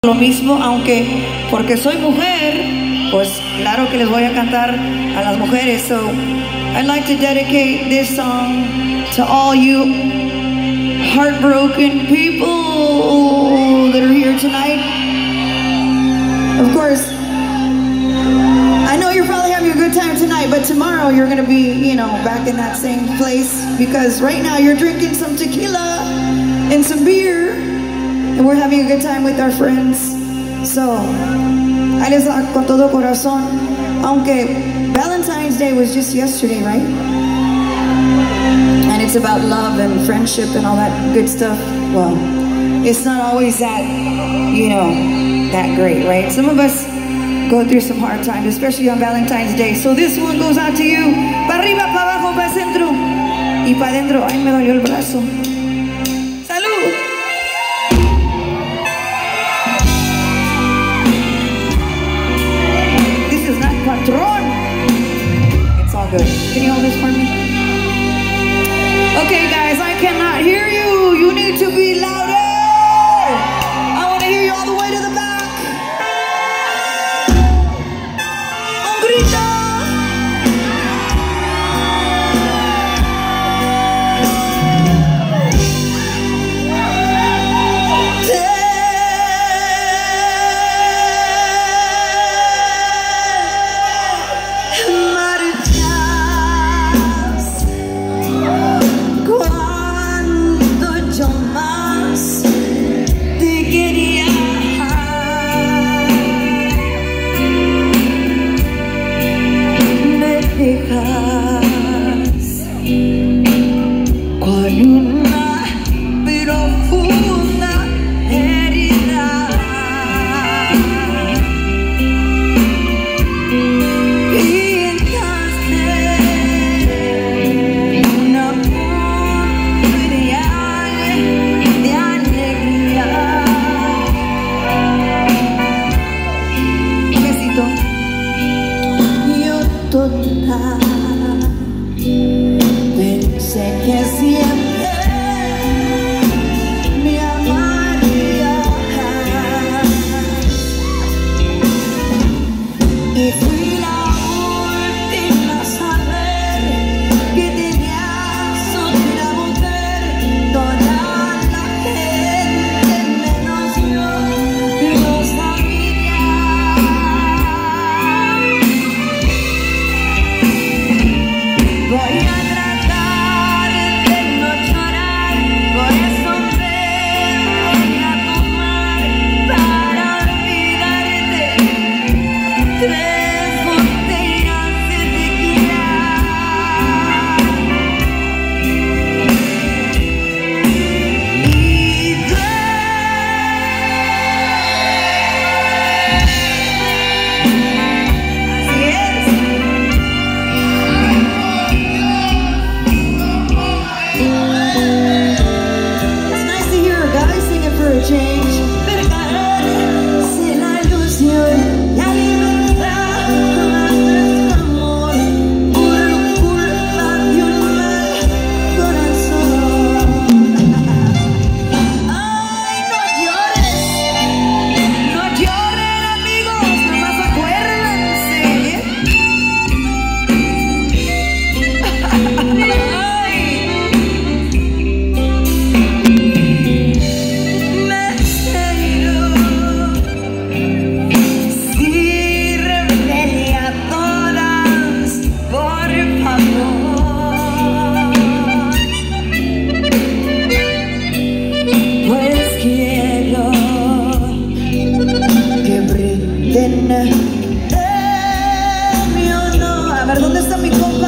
Lo mismo, aunque porque soy mujer, pues claro que les voy a cantar a las mujeres. So I'd like to dedicate this song to all you heartbroken people that are here tonight. Of course, I know you're probably having a good time tonight, but tomorrow you're gonna be, you know, back in that same place, because right now you're drinking some tequila and some beer, and we're having a good time with our friends. So, ahí les da con todo corazón. Aunque Valentine's Day was just yesterday, right? And it's about love and friendship and all that good stuff. Well, it's not always that, you know, that great, right? Some of us go through some hard times, especially on Valentine's Day. So this one goes out to you. Pa' arriba, pa' abajo, pa' centro y pa' adentro. Ay, me dolió el brazo. ¡Salud! Patron. It's all good. Can you hold this for me? Okay, guys, I cannot hear you. You need to be louder. I want to hear you all the way to the back. Un grito. Pensé que siempre me amarías y fui la última a saber que tenías otra mujer. Toda la gente menos yo lo sabía. Voy a tratar de no llorar, por eso me voy a tomar para olvidarte 3 botellas de tequila. Y así es. It's nice to hear a guy singing for a change. Pero caerse la ilusión y a libertad nuestro amor por culpa de un mal corazón. Ay, no lloren amigos, nomás acuérdense. A ver, ¿dónde está mi compa?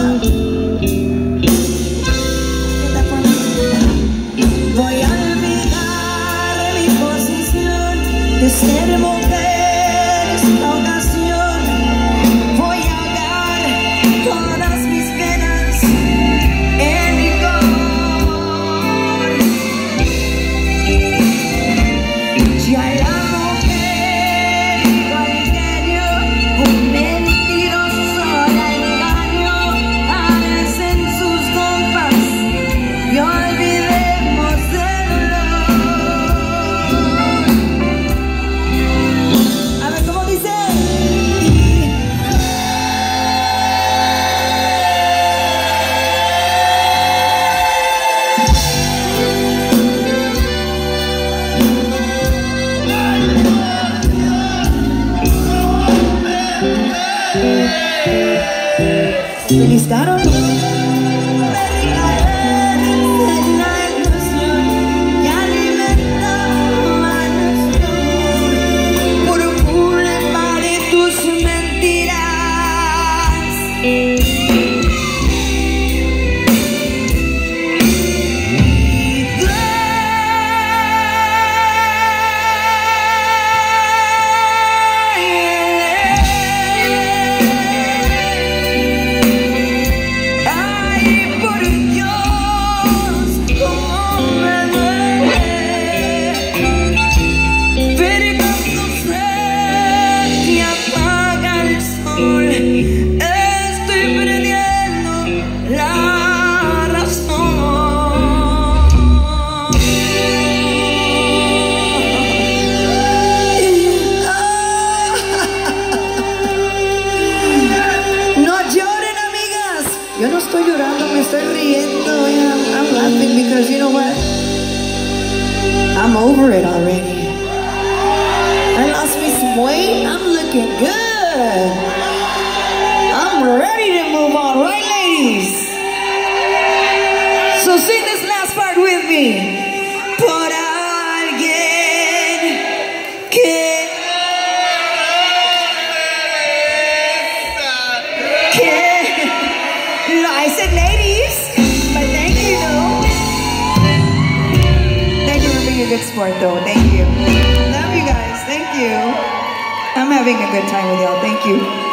Voy a olvidar mi posición de ser mujer esta ocasión. Voy a ahogar todas mis penas en licor. Ya la mujer igual que yo, un mentiroso la engañó, a veces en sus compas y olvidemos el dolor. Feliz Caro. Yo no estoy llorando, me estoy riendo. I'm laughing because you know what? I'm over it already. I lost me some weight. I'm looking good. I'm ready to move on, right, ladies? So sing this last part with me. Por alguien que I said ladies, but thank you though. Thank you for being a good sport though. Thank you. Love you guys. Thank you. I'm having a good time with y'all. Thank you.